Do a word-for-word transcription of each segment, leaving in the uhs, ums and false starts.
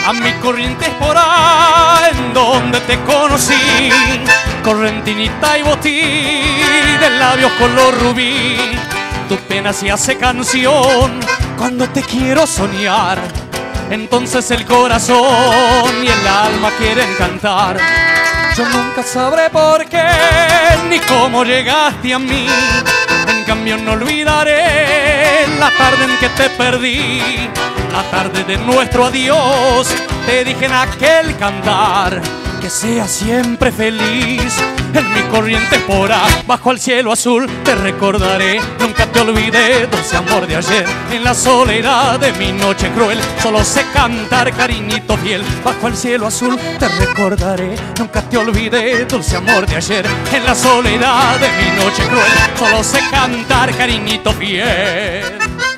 a mi Corrientes por ahí, en donde te conocí. Correntinita y botí, de labios color rubí. Tu pena se hace canción cuando te quiero soñar. Entonces el corazón y el alma quieren cantar. Yo nunca sabré por qué ni cómo llegaste a mí. En cambio no olvidaré la tarde en que te perdí. La tarde de nuestro adiós, te dije en aquel cantar que seas siempre feliz. En mi Corrientes por ahí, bajo el cielo azul, te recordaré. Nunca te olvidé, dulce amor de ayer. En la soledad de mi noche cruel, solo sé cantar, cariñito fiel. Bajo el cielo azul, te recordaré. Nunca te olvidé, dulce amor de ayer. En la soledad de mi noche cruel, solo sé cantar, cariñito fiel.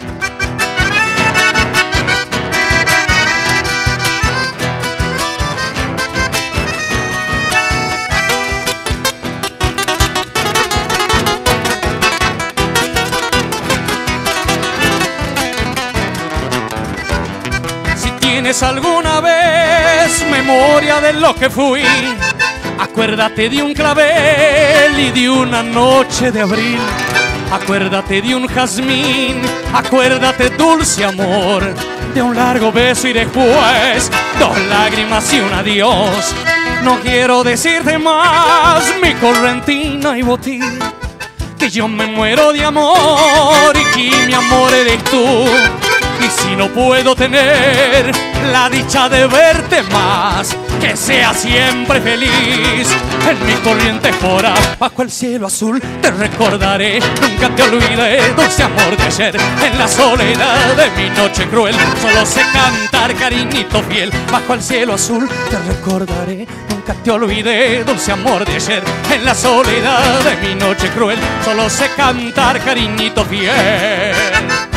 ¿Tienes alguna vez memoria de lo que fui? Acuérdate de un clavel y de una noche de abril. Acuérdate de un jazmín, acuérdate dulce amor, de un largo beso y después dos lágrimas y un adiós. No quiero decirte más, mi Correntina y botí, que yo me muero de amor y que mi amor eres tú. Y si no puedo tener la dicha de verte más, que sea siempre feliz. En mi Corrientes por ahí, bajo el cielo azul, te recordaré. Nunca te olvidé, dulce amor de ayer. En la soledad de mi noche cruel, solo sé cantar, cariñito fiel. Bajo el cielo azul, te recordaré. Nunca te olvidé, dulce amor de ayer. En la soledad de mi noche cruel, solo sé cantar, cariñito fiel.